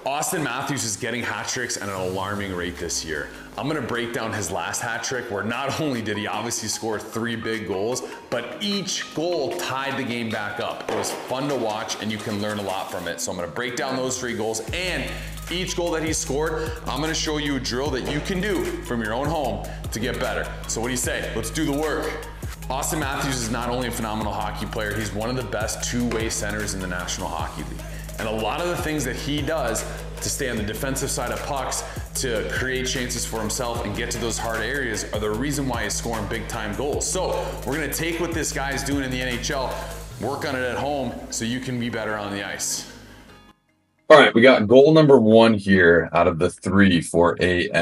Austin Matthews is getting hat tricks at an alarming rate this year. I'm gonna break down his last hat trick where not only did he obviously score 3 big goals, but each goal tied the game back up. It was fun to watch and you can learn a lot from it. So I'm gonna break down those 3 goals and each goal that he scored, I'm gonna show you a drill that you can do from your own home to get better. So what do you say? Let's do the work. Austin Matthews is not only a phenomenal hockey player, he's one of the best two-way centers in the National Hockey League. And a lot of the things that he does to stay on the defensive side of pucks, to create chances for himself and get to those hard areas are the reason why he's scoring big time goals. So we're gonna take what this guy's doing in the NHL, work on it at home so you can be better on the ice. All right, we got goal number 1 here out of the 3 for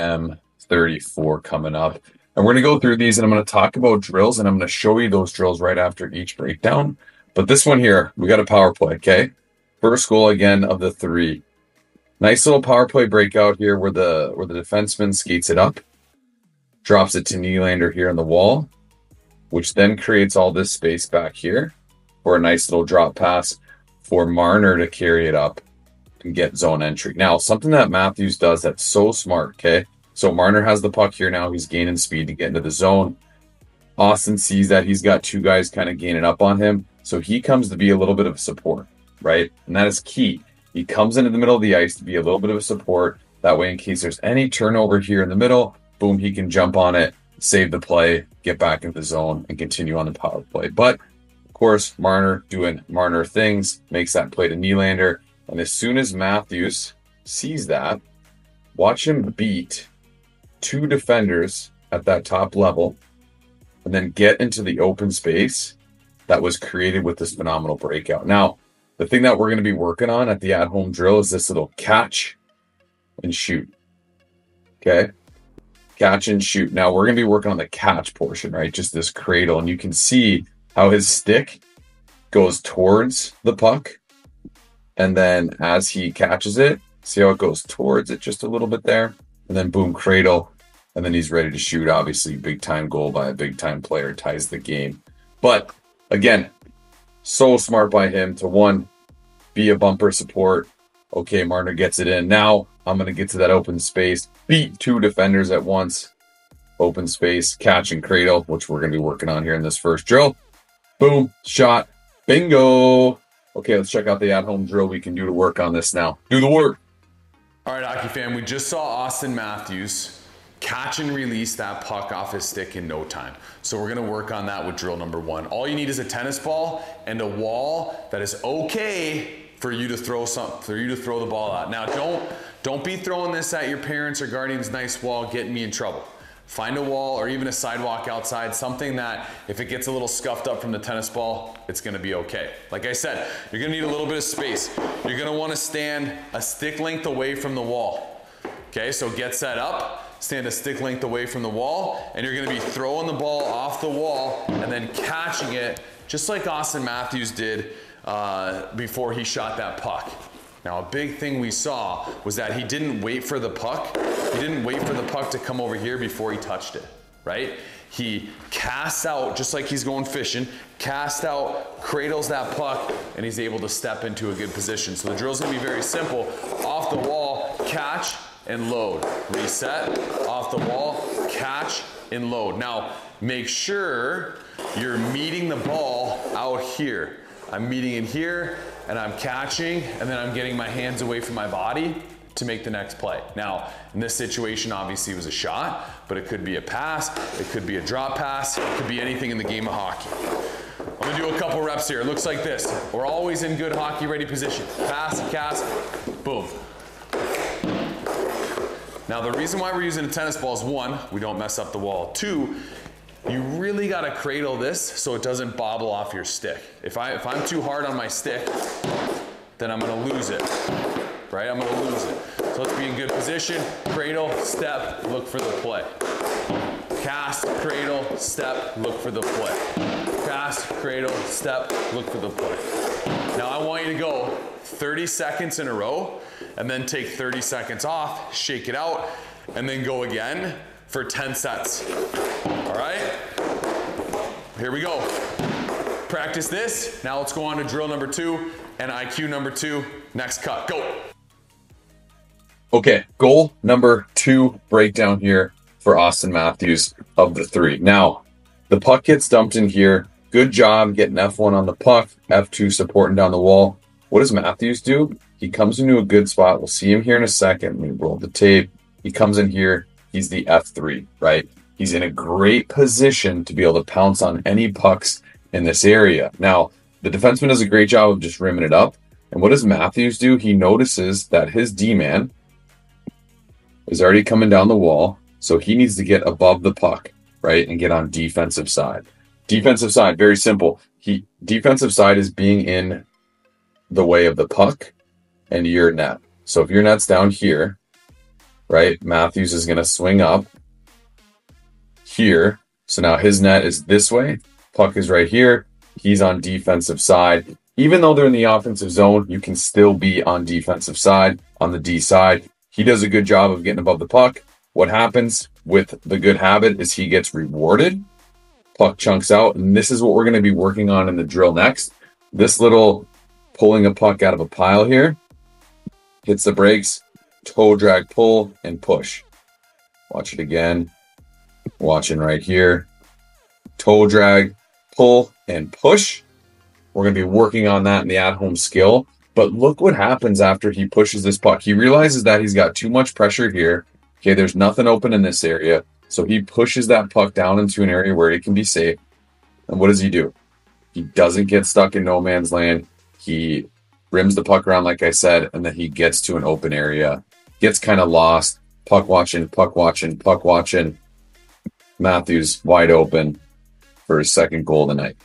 AM34 coming up. And we're gonna go through these and I'm gonna talk about drills and I'm gonna show you those drills right after each breakdown. But this one here, we got a power play, okay? First goal again of the 3. Nice little power play breakout here where the defenseman skates it up, drops it to Nylander here on the wall, which then creates all this space back here for a nice little drop pass for Marner to carry it up and get zone entry. Now, something that Matthews does that's so smart, okay? So Marner has the puck here now. He's gaining speed to get into the zone. Austin sees that he's got 2 guys kind of gaining up on him. So he comes to be a little bit of support, right? And that is key. He comes into the middle of the ice to be a little bit of a support. That way, in case there's any turnover here in the middle, boom, he can jump on it, save the play, get back into the zone, and continue on the power play. But, of course, Marner doing Marner things, makes that play to Nylander. And as soon as Matthews sees that, watch him beat 2 defenders at that top level and then get into the open space that was created with this phenomenal breakout. Now, the thing that we're going to be working on at the at-home drill is this little catch and shoot. Okay? Catch and shoot. Now, we're going to be working on the catch portion, right? Just this cradle. And you can see how his stick goes towards the puck. And then as he catches it, see how it goes towards it just a little bit there? And then boom, cradle. And then he's ready to shoot. Obviously, big-time goal by a big-time player ties the game. But, again, so smart by him to, 1, be a bumper support. Okay, Marner gets it in. Now I'm going to get to that open space. Beat 2 defenders at once. Open space, catch and cradle, which we're going to be working on here in this first drill. Boom, shot, bingo. Okay, let's check out the at-home drill we can do to work on this now. Do the work. All right, hockey fan, we just saw Austin Matthews catch and release that puck off his stick in no time. So we're gonna work on that with drill number 1. All you need is a tennis ball and a wall that is okay for you to throw the ball out. Now don't be throwing this at your parents' or guardian's nice wall, getting me in trouble. Find a wall or even a sidewalk outside, something that if it gets a little scuffed up from the tennis ball, it's gonna be okay. Like I said, you're gonna need a little bit of space. You're gonna wanna stand a stick length away from the wall. Okay, so get set up, stand a stick length away from the wall, and you're gonna be throwing the ball off the wall and then catching it just like Austin Matthews did before he shot that puck. Now, a big thing we saw was that he didn't wait for the puck. He didn't wait for the puck to come over here before he touched it, right? He casts out, just like he's going fishing, casts out, cradles that puck, and he's able to step into a good position. So the drill's gonna be very simple. Off the wall, catch and load. Reset, off the wall, catch and load. Now, make sure you're meeting the ball out here. I'm meeting it here, and I'm catching, and then I'm getting my hands away from my body to make the next play. Now, in this situation, obviously it was a shot, but it could be a pass, it could be a drop pass, it could be anything in the game of hockey. I'm gonna do a couple reps here. It looks like this. We're always in good hockey ready position. Pass, cast, boom. Now, the reason why we're using a tennis ball is 1, we don't mess up the wall. 2, you really gotta cradle this so it doesn't bobble off your stick. If I'm too hard on my stick, then I'm gonna lose it, right? I'm gonna lose it. So let's be in good position. Cradle, step, look for the play. Cast, cradle, step, look for the play. Cast, cradle, step, look for the play. Now I want you to go 30 seconds in a row and then take 30 seconds off, shake it out, and then go again for 10 sets. All right? Here we go. Practice this. Now let's go on to drill number 2 and IQ number 2. Next cut, go. Okay, goal number 2 breakdown here for Austin Matthews of the 3. Now, the puck gets dumped in here. Good job getting F1 on the puck, F2 supporting down the wall. What does Matthews do? He comes into a good spot. We'll see him here in a second. Let me roll the tape. He comes in here. He's the F3, right? He's in a great position to be able to pounce on any pucks in this area. Now, the defenseman does a great job of just rimming it up. And what does Matthews do? He notices that his D-man is already coming down the wall, so he needs to get above the puck, right, and get on defensive side. Defensive side, very simple. Defensive side is being in the way of the puck and your net. So if your net's down here, right, Matthews is going to swing up here. So now his net is this way. Puck is right here. He's on defensive side. Even though they're in the offensive zone, you can still be on defensive side, on the D side. He does a good job of getting above the puck. What happens with the good habit is he gets rewarded. Puck chunks out, and this is what we're going to be working on in the drill next. This little pulling a puck out of a pile here. Hits the brakes, toe drag, pull, and push. Watch it again. Watching right here. Toe drag, pull, and push. We're going to be working on that in the at-home skill. But look what happens after he pushes this puck. He realizes that he's got too much pressure here. Okay, there's nothing open in this area. So he pushes that puck down into an area where it can be safe. And what does he do? He doesn't get stuck in no man's land. He rims the puck around, like I said, and then he gets to an open area. Gets kind of lost. Puck watching, puck watching, puck watching. Matthews wide open for his second goal of the night.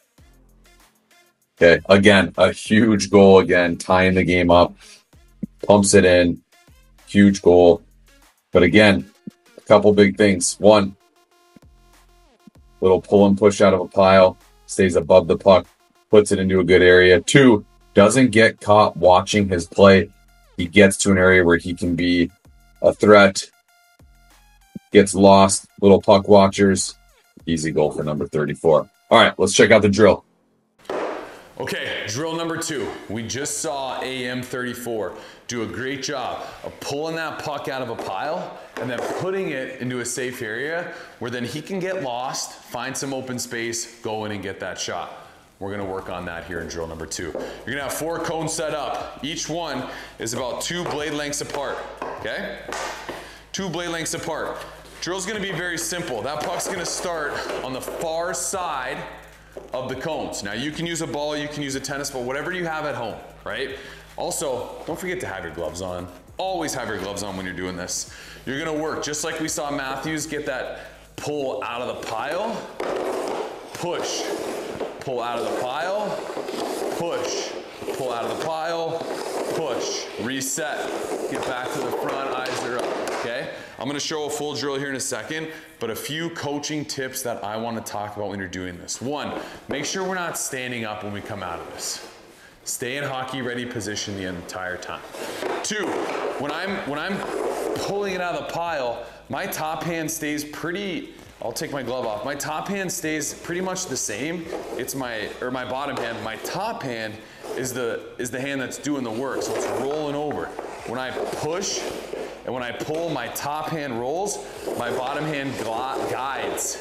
Okay, again, a huge goal again, tying the game up, pumps it in, huge goal. But again, a couple big things. One, little pull and push out of a pile, stays above the puck, puts it into a good area. 2, doesn't get caught watching his play. He gets to an area where he can be a threat, gets lost, little puck watchers. Easy goal for number 34. All right, let's check out the drill. Okay, drill number 2. We just saw AM34 do a great job of pulling that puck out of a pile and then putting it into a safe area where then he can get lost, find some open space, go in and get that shot. We're gonna work on that here in drill number 2. You're gonna have 4 cones set up. Each one is about 2 blade lengths apart, okay? 2 blade lengths apart. Drill's gonna be very simple. That puck's gonna start on the far side of the cones. Now you can use a ball, you can use a tennis ball, whatever you have at home, right? Also, don't forget to have your gloves on. Always have your gloves on when you're doing this. You're gonna work, just like we saw Matthews get that pull out of the pile, push, pull out of the pile, push, pull out of the pile, push, reset, get back to the front, eyes are up, okay? I'm gonna show a full drill here in a second, but a few coaching tips that I wanna talk about when you're doing this. 1, make sure we're not standing up when we come out of this. Stay in hockey ready position the entire time. 2, when I'm pulling it out of the pile, my top hand stays pretty, I'll take my glove off. My top hand stays pretty much the same. It's my bottom hand. My top hand is the hand that's doing the work, so it's rolling over. When I push and when I pull, my top hand rolls, my bottom hand guides.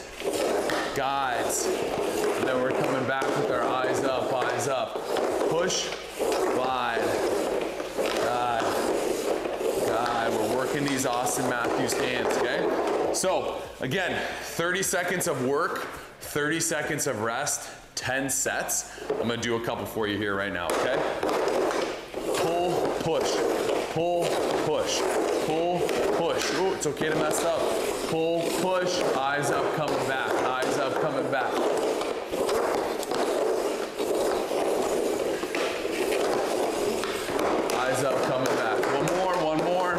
And then we're coming back with our eyes up, push, glide, guide. We're working these Austin Matthews hands, okay? So, again, 30 seconds of work, 30 seconds of rest, 10 sets. I'm gonna do a couple for you here right now, okay? Pull, push, pull, push, pull, push. Ooh, it's okay to mess up. Pull, push, eyes up, coming back, eyes up, coming back. Eyes up, coming back. One more.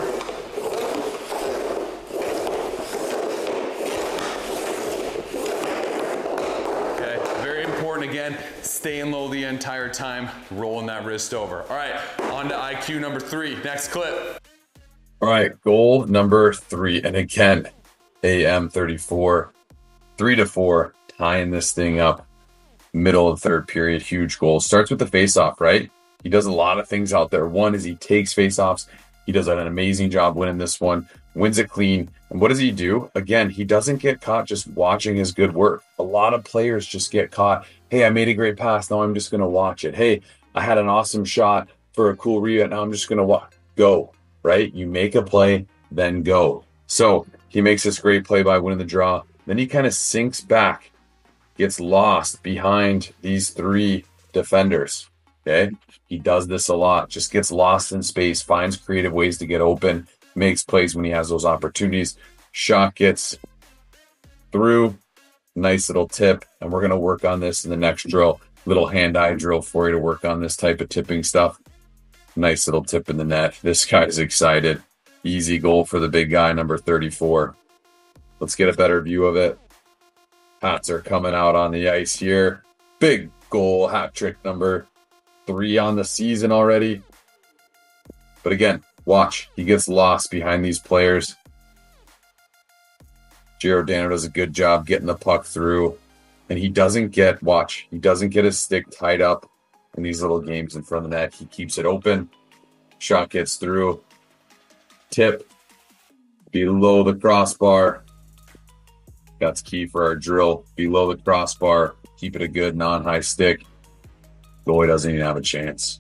Okay, very important again, staying low the entire time, rolling that wrist over. All right, on to IQ number 3, next clip. All right, goal number 3. And again, AM34, 3-4, tying this thing up, middle of third period, huge goal. Starts with the face-off, right? He does a lot of things out there. 1 is he takes face-offs, He does an amazing job winning this one, wins it clean. And what does he do? Again, he doesn't get caught just watching his good work. A lot of players just get caught. Hey, I made a great pass. Now I'm just going to watch it. Hey, I had an awesome shot for a cool rebound. Now I'm just going to go, right? You make a play, then go. So he makes this great play by winning the draw. Then he kind of sinks back, gets lost behind these 3 defenders. Okay. He does this a lot, just gets lost in space, finds creative ways to get open, makes plays when he has those opportunities. Shot gets through, nice little tip. And we're going to work on this in the next drill. Little hand-eye drill for you to work on this type of tipping stuff. Nice little tip in the net. This guy's excited. Easy goal for the big guy, number 34. Let's get a better view of it. Hats are coming out on the ice here. Big goal, hat trick number 3 on the season already. But again, watch. He gets lost behind these players. Giordano does a good job getting the puck through. And he doesn't get, he doesn't get his stick tied up in these little games in front of the net. He keeps it open. Shot gets through. Tip below the crossbar. That's key for our drill. Below the crossbar. Keep it a good non-high stick. Goalie doesn't even have a chance.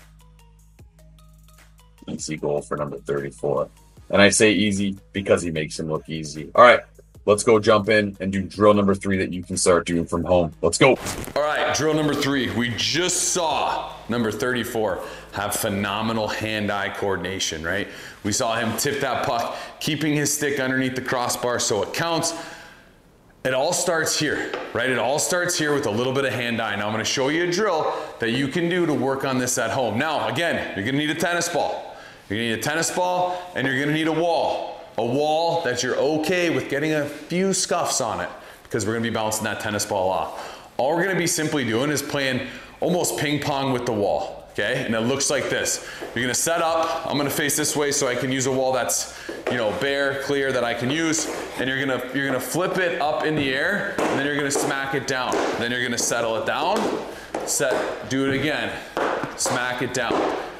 Easy goal for number 34. And I say easy because he makes him look easy. All right, let's go jump in and do drill number 3 that you can start doing from home. Let's go. All right, drill number 3. We just saw number 34 have phenomenal hand-eye coordination, right? We saw him tip that puck, keeping his stick underneath the crossbar so it counts. It all starts here, right? It all starts here with a little bit of hand-eye. Now I'm gonna show you a drill that you can do to work on this at home. Now, again, you're gonna need a tennis ball. You're gonna need a tennis ball and you're gonna need a wall. A wall that you're okay with getting a few scuffs on it because we're gonna be bouncing that tennis ball off. All we're gonna be simply doing is playing almost ping pong with the wall. Okay, and it looks like this. You're gonna set up, I'm gonna face this way so I can use a wall that's, you know, bare, clear that I can use, and you're gonna flip it up in the air, and then you're gonna smack it down. Then you're gonna settle it down, do it again, smack it down,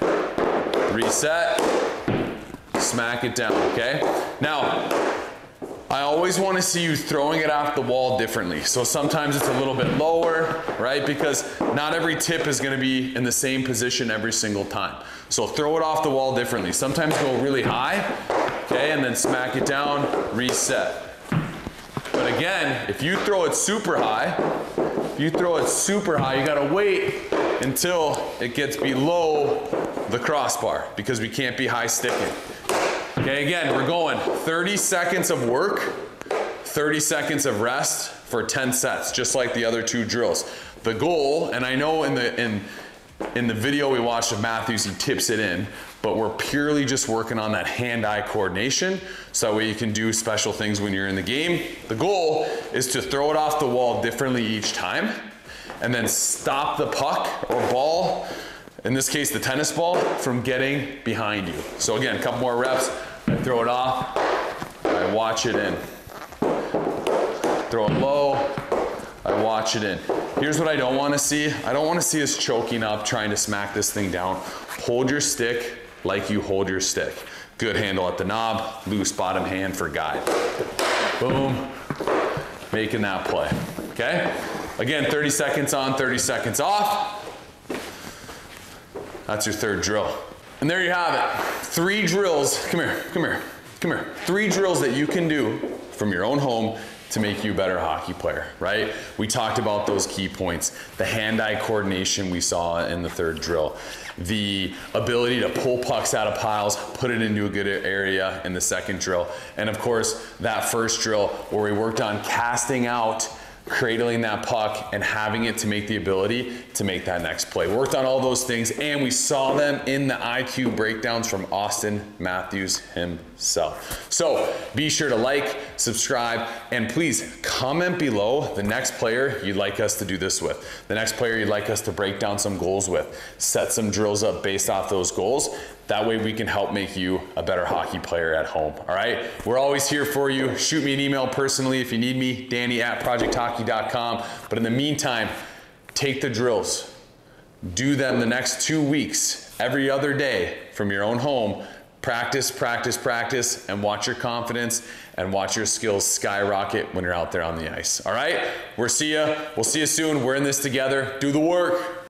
reset, smack it down, okay? Now, I always want to see you throwing it off the wall differently. So sometimes it's a little bit lower, right? Because not every tip is going to be in the same position every single time. So throw it off the wall differently. Sometimes go really high, okay, and then smack it down, reset. But again, if you throw it super high, you got to wait until it gets below the crossbar because we can't be high sticking. Okay, again, we're going 30 seconds of work, 30 seconds of rest for 10 sets, just like the other 2 drills. The goal, and I know in the video we watched of Matthews, he tips it in, but we're purely just working on that hand-eye coordination, so that way you can do special things when you're in the game. The goal is to throw it off the wall differently each time, and then stop the puck or ball, in this case the tennis ball, from getting behind you. So again, a couple more reps. I throw it off, I watch it in. Throw it low, I watch it in. Here's what I don't want to see. I don't want to see us choking up trying to smack this thing down. Hold your stick like you hold your stick. Good handle at the knob, loose bottom hand for guide. Boom, making that play, okay? Again, 30 seconds on, 30 seconds off. That's your 3rd drill. And there you have it. 3 drills, come here. 3 drills that you can do from your own home to make you a better hockey player, right? We talked about those key points. The hand-eye coordination we saw in the 3rd drill. The ability to pull pucks out of piles, put it into a good area in the 2nd drill. And of course, that 1st drill where we worked on casting out, cradling that puck and having it to make the ability to make that next play. We worked on all those things and we saw them in the IQ breakdowns from Auston Matthews himself. So be sure to like, subscribe, and please comment below the next player you'd like us to do this with. The next player you'd like us to break down some goals with. Set some drills up based off those goals. That way we can help make you a better hockey player at home, all right? We're always here for you. Shoot me an email personally if you need me, Danny@projecthockey.com. But in the meantime, take the drills. Do them the next 2 weeks, every other day from your own home. Practice, practice, practice, and watch your confidence and watch your skills skyrocket when you're out there on the ice. All right? We'll see you soon. We're in this together. Do the work.